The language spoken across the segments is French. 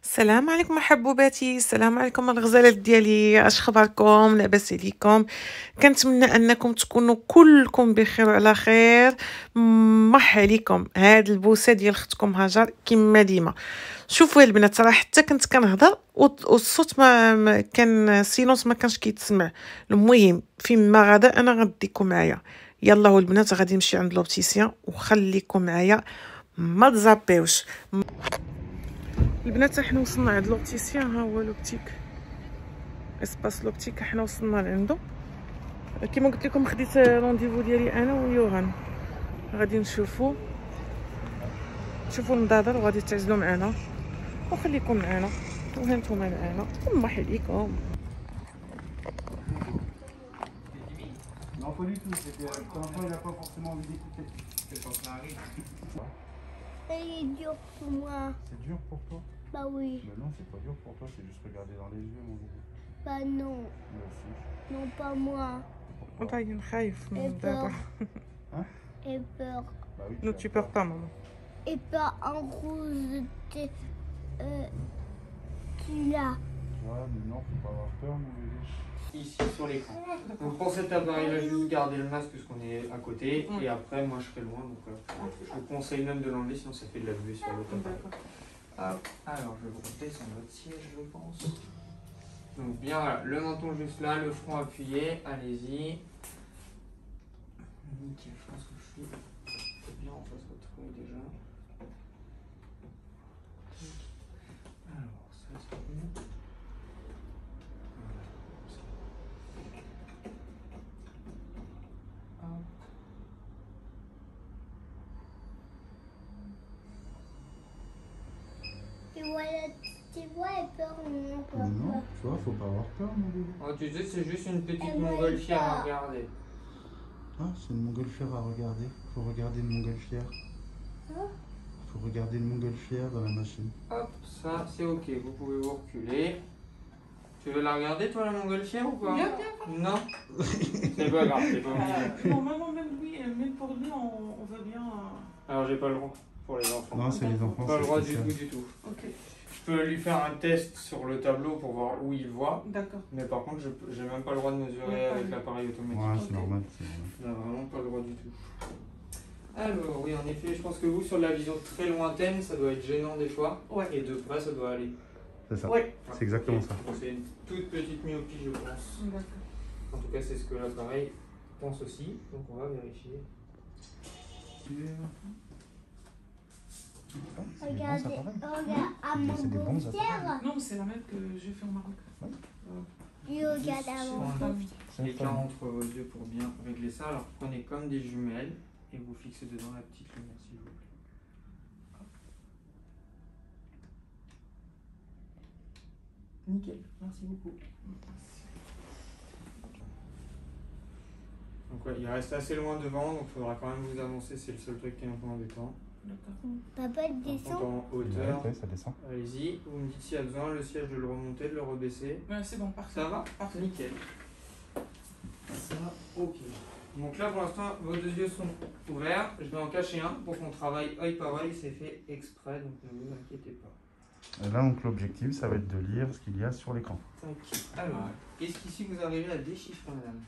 السلام عليكم حبوباتي، السلام عليكم الغزالات ديالي، اش اخباركم؟ لاباس عليكم؟ كنتمنى انكم تكونوا كلكم بخير وعلى خير. مرحبا عليكم. هاد البوسه ديال اختكم هاجر كما ديما. شوفوا يا البنات، راه حتى كنت كنهضر والصوت ما كان سيلونس، ما كانش كيتسمع. المهم فين ما غادا انا غديكم معايا. يلا هو البنات غادي نمشي عند لوبتيسيان وخليكم معايا، ما تزابيوش. البنات حنا وصلنا عند لوبتيسيان، ها هو لوبتيك اسباس لوبتيك، حنا وصلنا لعندو. كما قلت لكم خديت رونديفو ديالي انا ويوغان، غادي نشوفوا النضاضر وغادي تعزلوا معنا وخليكم معنا وهانتوما معنا ومرحبا عليكم. Non, pas du tout, c'est que pour l'instant, il n'a pas forcément envie d'écouter. C'est quand ça arrive. Il est dur pour moi. C'est dur pour toi? Bah oui. Bah non, c'est pas dur pour toi, c'est juste regarder dans les yeux, mon bébé. Bah non. Moi aussi. Non, pas moi. طاين خايف من Et النضاضر. Hein? Et peur. Bah oui. Non, tu peurs pas maman. Et pas en rouge. Tu l'as. Ouais, mais non, faut pas avoir peur, mon bébé. Ici sur l'écran. Donc pour cet appareil là, juste garder le masque puisqu'on est à côté et après moi je serai loin, donc je vous conseille même de l'enlever sinon ça fait de la buée sur l'autre appareil. Hop. Alors je vais vous redescendre votre siège, je pense. Donc bien voilà, le menton juste là, le front appuyé, allez-y. Nickel, je pense que je suis bien en face de votre œil déjà. Alors ça c'est bon. Tu vois, elle peur ou non, pas Non, peur. tu vois, faut pas avoir peur, mon bébé. Oh, tu sais, c'est juste une petite Elle m'a montgolfière dit à ça. regarder. Ah, c'est une montgolfière à regarder. Faut regarder une montgolfière. Hein? Faut regarder une montgolfière dans la machine. Hop, ça c'est ok, vous pouvez vous reculer. Tu veux la regarder toi la montgolfière ou pas? Bien. Non. C'est pas grave, c'est pas obligé. Normalement même lui, même pour lui, on veut bien. Alors j'ai pas le droit pour les enfants. Non, c'est les enfants. Pas le droit c'est du spécial. tout, du tout. Ok, Je peux lui faire un test sur le tableau pour voir où il voit. d'accord. Mais par contre, j'ai même pas le droit de mesurer Ouais, avec ouais. l'appareil automatique. Ouais, c'est Ok. normal, c'est normal. On n'a vraiment pas le droit du tout. Alors, oui, en effet, je pense que vous, sur la vision très lointaine, ça doit être gênant des fois. Ouais. Et de près, ça doit aller. C'est ça. Ouais. C'est exactement ça. Donc, c'est une toute petite myopie, je pense. D'accord. En tout cas, c'est ce que l'appareil pense aussi. Donc, on va vérifier. Regardez, regarde à Mais mon c'est des bons paupière. Non, c'est la même que j'ai fait au Maroc. Et regarde à mon paupière. L'écart entre vos yeux pour bien régler ça. Alors, prenez comme des jumelles et vous fixez dedans la petite lumière, s'il vous plaît. Nickel, merci beaucoup. Donc ouais, il reste assez loin devant, donc il faudra quand même vous avancer, c'est le seul truc qui est un peu embêtant. D'accord. Papa Par contre, descend. en hauteur, Ouais, ça descend. allez-y, vous me dites s'il y a besoin, le siège de le remonter, de le rebaisser. Ouais, c'est bon, parfait. Ça va? Parfait. Nickel. Ça, ok. Donc là, pour l'instant, vos deux yeux sont ouverts. Je vais en cacher un pour qu'on travaille œil par œil. C'est fait exprès, donc ne vous inquiétez pas. Et là, donc, l'objectif, ça va être de lire ce qu'il y a sur l'écran. Tac. Alors, est-ce qu'ici vous arrivez à déchiffrer, madame?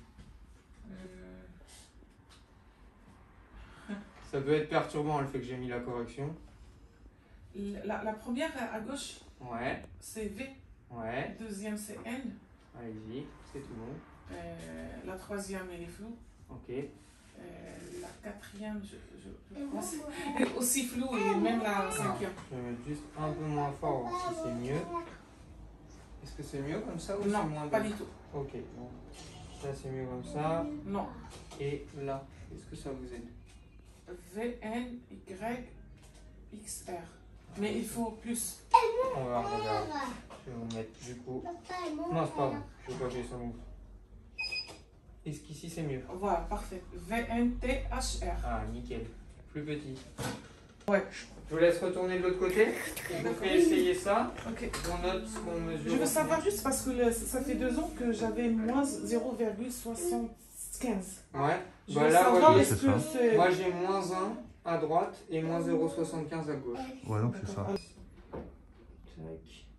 Ça peut être perturbant le fait que j'ai mis la correction. La première à gauche, Ouais, c'est V. ouais. Deuxième, c'est N. Allez-y, c'est tout bon. La troisième, elle est floue. Ok. La quatrième, je crois, elle est aussi floue, et même la cinquième. Je vais mettre juste un peu moins fort, voir si c'est mieux. Est-ce que c'est mieux comme ça ou c'est Non, moins pas bien? du tout. Ok, bon. Ça c'est mieux comme ça. Non. Et là, est-ce que ça vous aide? V, N, Y, X, R. Mais il faut plus. On va regarder. Je vais vous mettre du coup. Non, c'est pas bon. Je vais pas appuyer sur le bouton. Est-ce qu'ici c'est mieux? Voilà, parfait. V, N, T, H, R. Ah, nickel. Plus petit. Ouais. Je vous laisse retourner de l'autre côté. Je vous fais essayer ça. Ok. On note ce qu'on mesure. Je veux savoir juste parce que ça fait 2 ans que j'avais moins 0,75. Ouais. Je Bah veux là, savoir ouais, est-ce c'est que ça. c'est. moi j'ai moins 1 à droite et moins 0,75 à gauche. Ouais, donc c'est ça. Tac.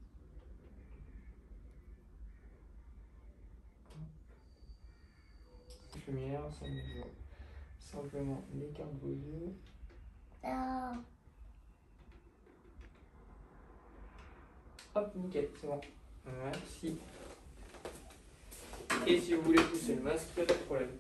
lumière, ça mesure simplement l'écart de vos yeux. Hop, nickel, c'est bon. Merci. Et si vous voulez pousser le masque, il n'y a pas de problème.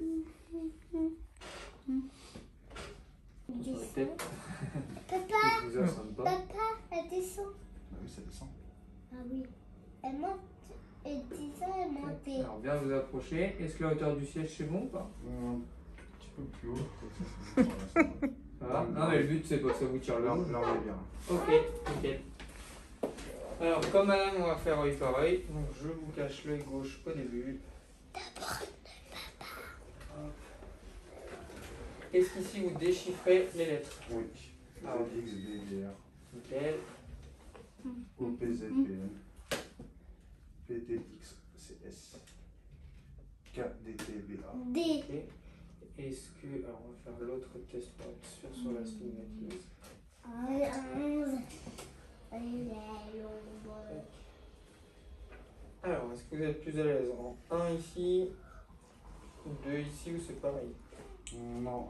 Papa, elle descend. Oui, ça descend. Ah oui. Elle monte. Elle descend, elle monte. Alors bien vous approcher. Est-ce que la hauteur du siège c'est bon ou pas? Un petit peu plus haut. Ça va? Non mais le but c'est pas que ça vous tire le haut. Là, on est bien. Ok, nickel. Alors comme madame on va faire œil par œil. Donc je vous cache l'œil gauche au début. Est-ce qu'ici vous déchiffrez les lettres? Oui. Ah, X, D, D, R. Nickel. O, P, Z, P, N. P, T, X, C, S. K, D, T, B, A. D. Ok. Est-ce que... Alors on va faire l'autre test pour être sûr sur la stigmatise. Alors, est-ce que vous êtes plus à l'aise en 1 ici, 2 ici ou c'est pareil? Non,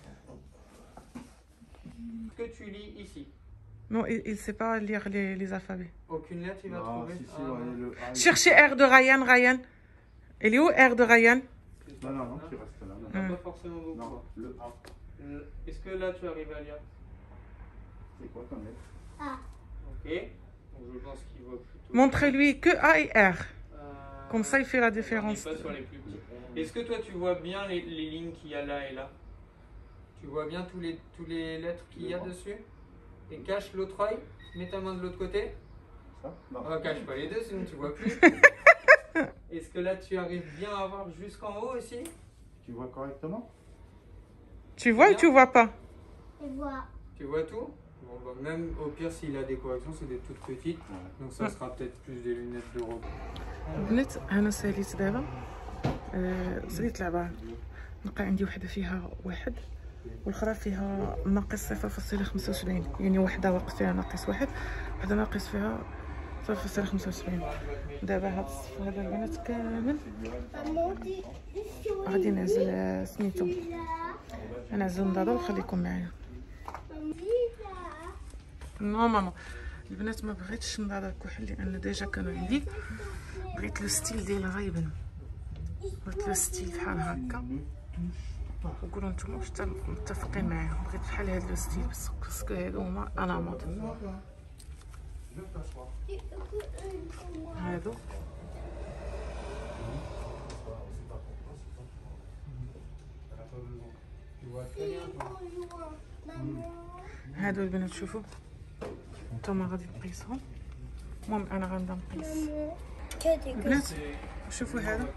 Ce que tu lis ici. Non, il ne sait pas lire les alphabets. Aucune lettre il va trouver? Si, si, Ah, ouais, non. le A. Cherchez R de Ryan, Ryan. Il est où R de Ryan? Non, non, non, tu restes là. On n'a pas forcément beaucoup. Non, le A. Est-ce que là tu arrives à lire? C'est quoi comme lettre? A. Ok. Donc je pense qu'il voit plutôt. Montrez-lui que A et R. Euh, Comme ça, il fait la on différence. n'est pas sur les plus petits. Est-ce que toi tu vois bien les lignes qu'il y a là et là? Tu vois bien tous les lettres qu'il y a dessus? Et cache l'autre œil. Mets ta main de l'autre côté. Ça? Non. Ah, cache pas les deux, sinon tu vois plus. Est-ce que là tu arrives bien à voir jusqu'en haut aussi? Tu vois correctement? Tu vois ou tu vois pas? Je vois. Tu vois tout? Bon, bah, même au pire, s'il a des corrections, c'est des toutes petites. Donc ça sera peut-être plus des lunettes de repos. البنات انا ساليت دابا ساليت لعبه نلقى عندي وحده فيها 1 والاخرى فيها ناقص 0.75 يعني وحده واقف فيها ناقص 1 وحده ناقص فيها 0.75 دابا هاد الصف هذا البنات كامل غادي نعزل سميتو نعزل نضاضه ونخليكم معايا. نو ماما البنات ما بغيتش نضاضه الكحل لان ديجا كانوا عندي، بغيت لو ستيل ديالها غايبن، بغيت لو ستيل بحال هكا وقولوا نتوما واش متفقين معايا. بغيت بحال هاد لو ستيل باسكو هادو هما انا مود هادو هادو البنات. شوفوا نتوما غادي تقيسهم. المهم انا غنبدا نقيس البنات. شوفوا هذا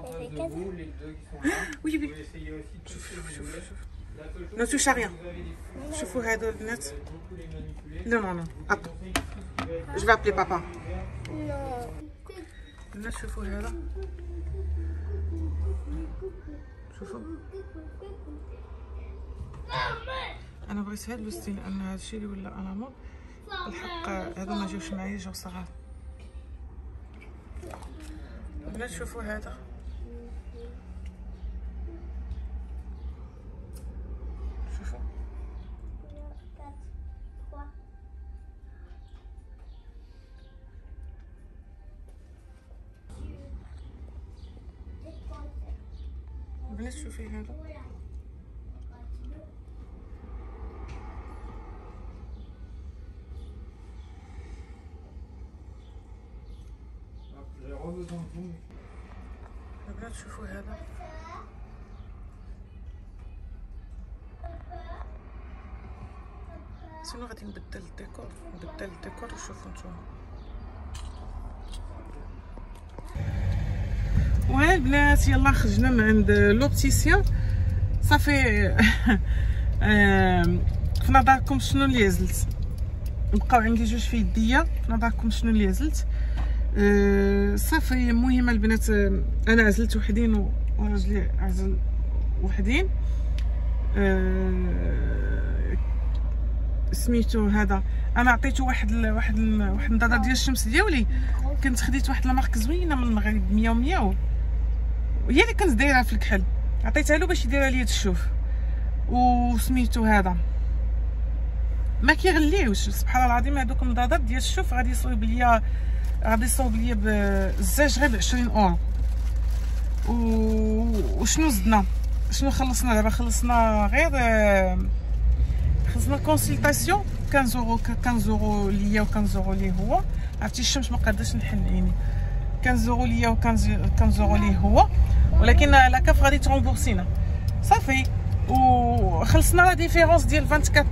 وي وي شوف شوف شوف شوف نو توش ريان. شوفوا هادو البنات. لا نو نو اب جو في ابلي بابا. البنات شوفوا هذا. شوفوا انا بغيت هاد لو ستيل لان هادشي اللي ولا انا مود. الحق هادو ما جاوش معايا، جاو صغار. البنات شوفوا هذا. شوفوا البنات شوفي هذا. البنات شوفوا هذا. شنو غادي نبدل الديكور، وشوفوا نتوما. وها البنات يلا خرجنا من عند لوبتيسيان صافي. في نظركم شنو اللي عزلت؟ بقاو عندي جوج في يديا. في نظركم شنو اللي عزلت؟ صافي. المهم البنات انا عزلت وحدين وراجلي عزل وحدين. سميتو هذا انا عطيته واحد النضاده ديال الشمس ديالي. كنت خديت واحد المارك زوينه من المغرب 100 وهي اللي كنت دايرها في الكحل. عطيتها له باش يديرها لي الشوف، وسميتو هذا ما كيغليوش. سبحان الله العظيم هذوك المضادات ديال الشوف غادي يصوب ليا بزاج غير ب20 €. وشنو زدنا، شنو خلصنا دابا؟ خلصنا غير خلصنا كونسلطاسيون 15 € ليا و15 € ليه هو. عرفتي الشمس ما قاداش نحل عيني. 15 € ليا و15 € ليه هو، ولكن لاكاف غادي ترومبورسينا صافي. وخلصنا لا ديفيرونس ديال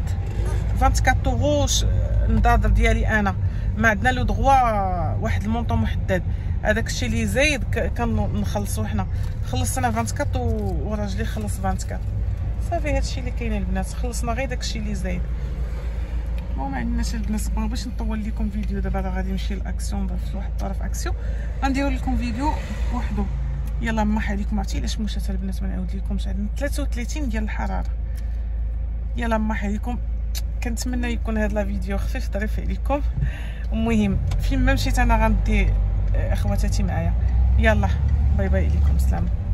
24 € النضاضر ديالي انا. ما عندنا لو دغوا واحد المونطون محدد، هذاك الشيء اللي زايد كنخلصوا حنا. خلصنا 24 وراجلي خلص 24 صافي. هادشي اللي كاين البنات، خلصنا غير داكشي اللي زايد. ما عندناش البنات. ما باش نطول لكم فيديو دابا، غادي نمشي لاكسيون في واحد الطرف اكسيون، غندير لكم فيديو بوحدو. يلا مرحبا عليكم. عرفتي علاش مشات البنات؟ ما نعاود لكمش، عندنا 33 ديال الحراره. يلا مرحبا عليكم. كنتمنى يكون هذا لا فيديو خفيف ظريف عليكم. المهم فين ما مشيت انا غندي اخواتاتي معايا. يلا باي باي عليكم، سلام.